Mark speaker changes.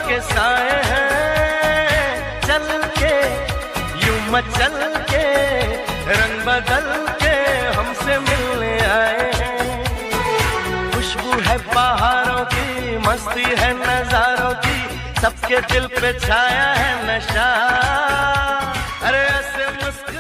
Speaker 1: के साए हैं, चल के यूं मचल के रंग बदल के हमसे मिलने आए हैं। खुशबू है बहारों की, मस्ती है नजारों की, सबके दिल पे छाया है नशा। अरे ऐसे